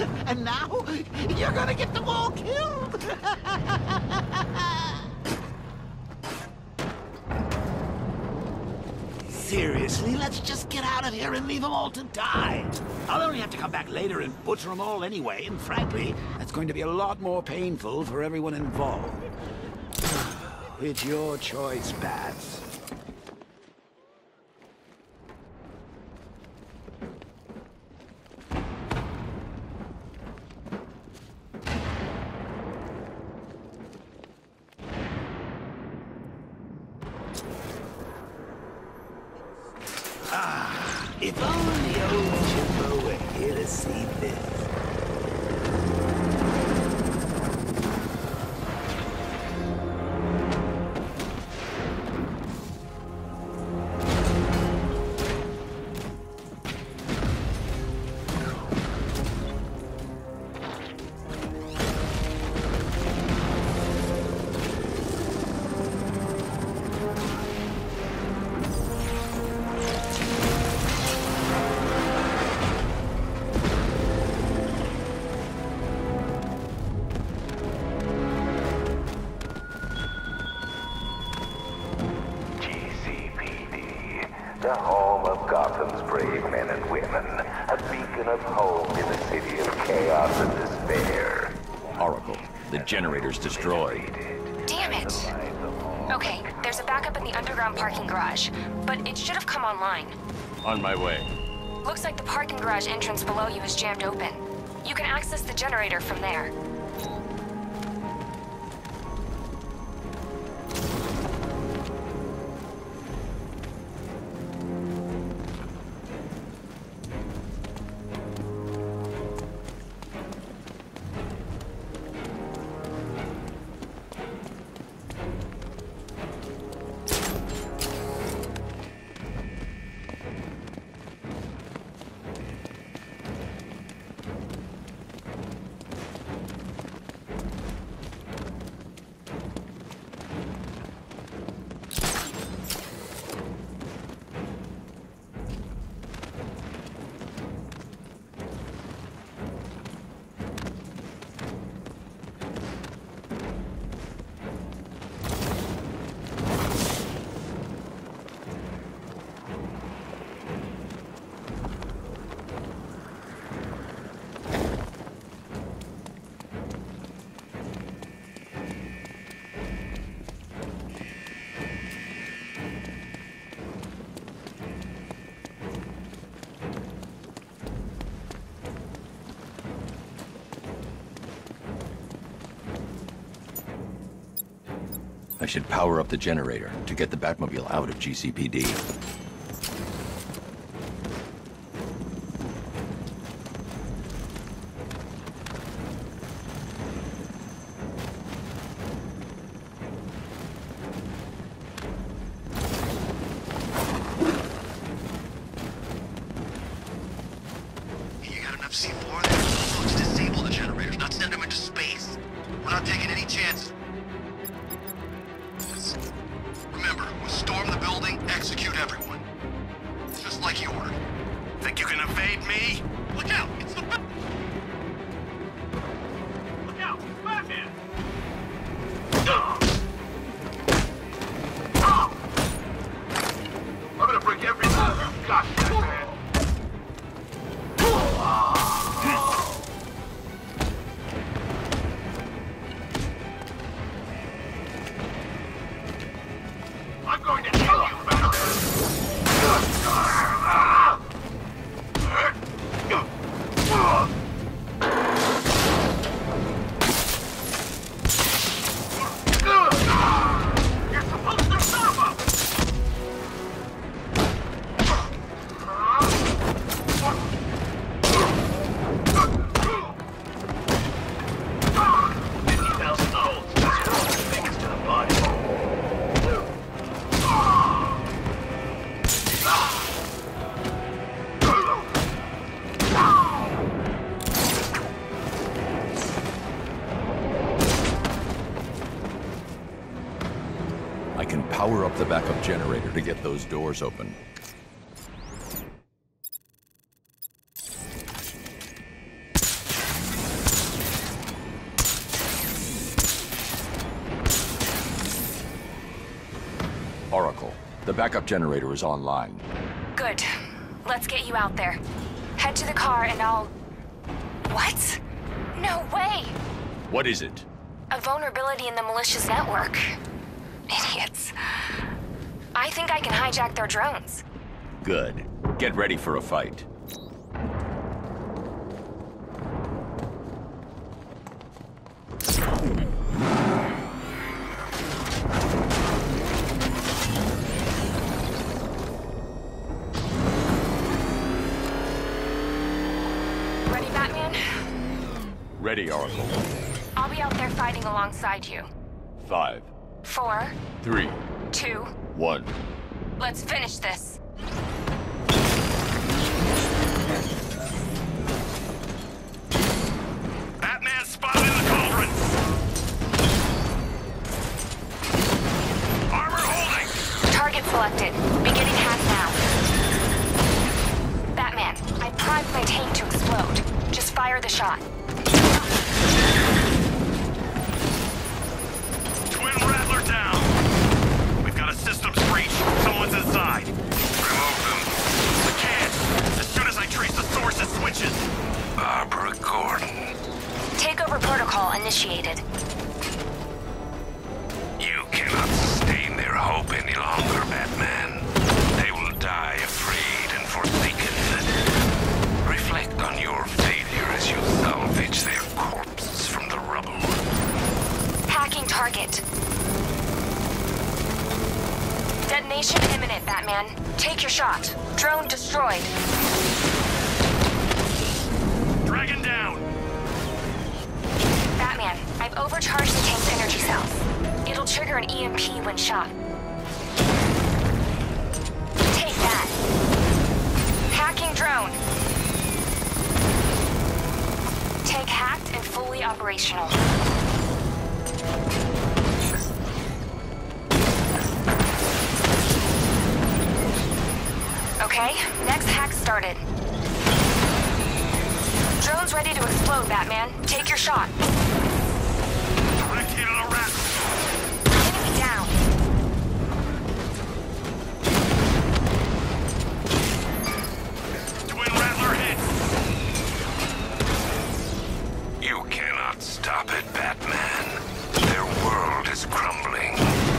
And now, you're gonna get them all killed! Seriously, let's just get out of here and leave them all to die. I'll only have to come back later and butcher them all anyway, and frankly, that's going to be a lot more painful for everyone involved. It's your choice, Bats. If only old Jimbo were here to see this. The home of Gotham's brave men and women, a beacon of hope in a city of chaos and despair. Oracle, the generator's destroyed. Damn it! Okay, there's a backup in the underground parking garage, but it should have come online. On my way. Looks like the parking garage entrance below you is jammed open. You can access the generator from there. I should power up the generator to get the Batmobile out of GCPD. You got enough C4 there? Let's disable the generators, not send them into space. We're not taking any chances. Remember, we'll storm the building, execute everyone. Just like you ordered. Think you can evade me? Look out! It's the... Look out! Batman! I'm gonna break every move you've got, Batman! I'm going to kill you, Batman! You're supposed to serve us! $50,000. That's all the biggest to the body. I can power up the backup generator to get those doors open. backup generator is online. Good. Let's get you out there. Head to the car and I'll... What? No way! What is it? A vulnerability in the militia's network. Idiots. I think I can hijack their drones. Good. Get ready for a fight. Ready, Batman? Ready, Oracle. I'll be out there fighting alongside you. 5, 4, 3, 2, 1. let's finish this. Batman spotted in the cauldron! Armor holding! Target selected. Beginning hack now. Batman, I primed my tank to explode. Just fire the shot. Twin Rattler down! We've got a systems breach. Someone's inside. Remove them. I can't. As soon as I trace the source, it switches. Barbara Gordon. Takeover protocol initiated. You cannot sustain their hope any longer, Batman. They will die afraid and forsaken. Reflect on your failure as you salvage their corpses from the rubble. Hacking target. Detonation imminent, Batman. Take your shot. Drone destroyed. Dragon down! Batman, I've overcharged the tank's energy cells. It'll trigger an EMP when shot. Take that. Hacking drone. Tank hacked and fully operational. Okay, next hack started. Drone's ready to explode, Batman. Take your shot. Direct hit on a rat. Enemy down. Twin Rattler hit. You cannot stop it, Batman. Their world is crumbling.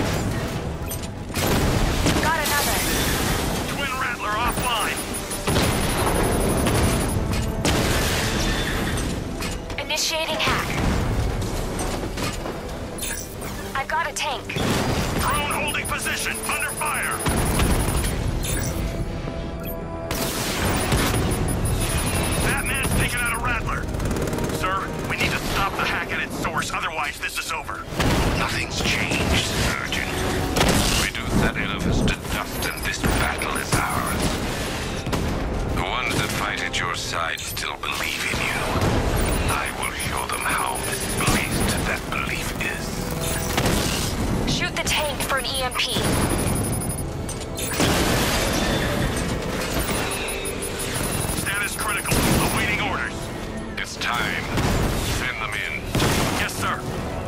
Got another. Twin Rattler offline. Initiating hack. I've got a tank. Drone holding position. Under fire. Batman's taken out a Rattler. Sir, we need to stop the hack at its source, otherwise this is over. Nothing's changed, Sergeant. Reduce that edifice to dust and this battle is ours. The ones that fight at your side still believe in you. I will show them how misplaced that belief is. Shoot the tank for an EMP. Status critical. Awaiting orders. It's time. Send them in. Yes, sir.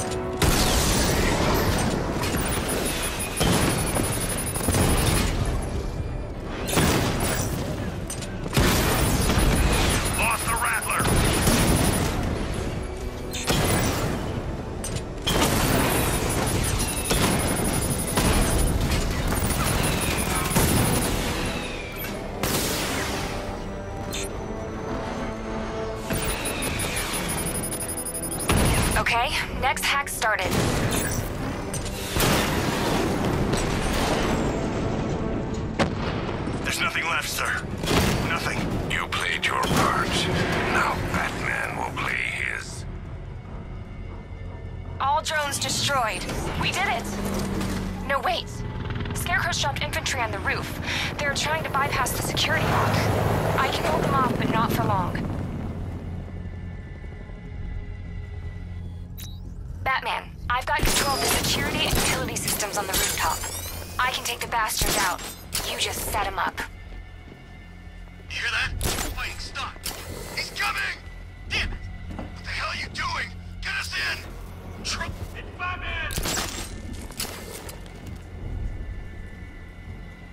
Lost the Rattler. Okay, next hack started. There's nothing left, sir. Nothing. You played your part. Now Batman will play his. All drones destroyed. We did it! No, wait. Scarecrow's dropped infantry on the roof. They're trying to bypass the security lock. I can hold them off, but not for long. Batman, I've got control of the security and utility systems on the rooftop. I can take the bastards out. You just set them up. You hear that? Wait, stop. He's coming! Damn it! What the hell are you doing? Get us in! It's Batman!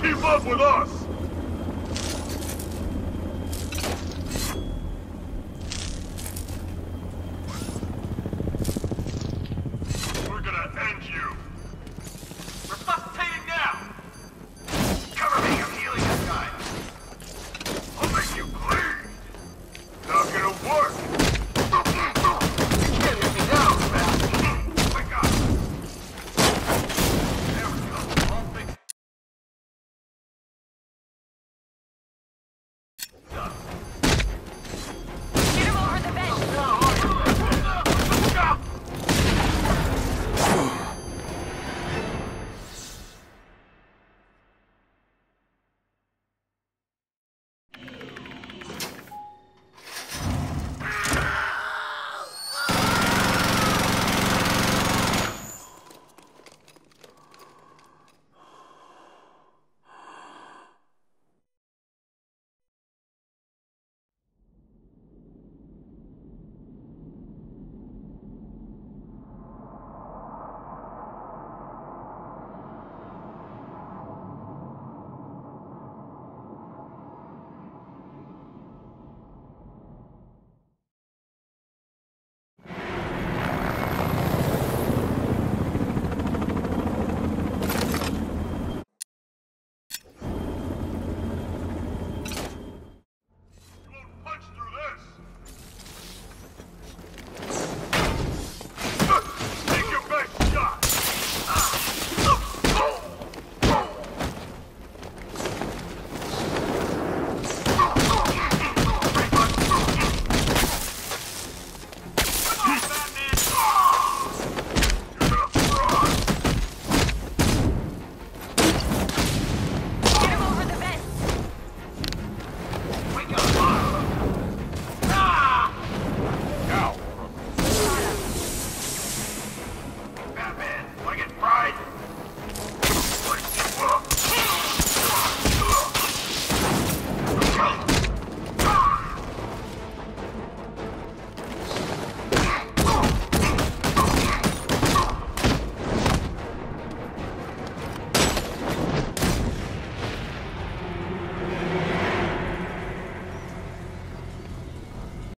keep up with us!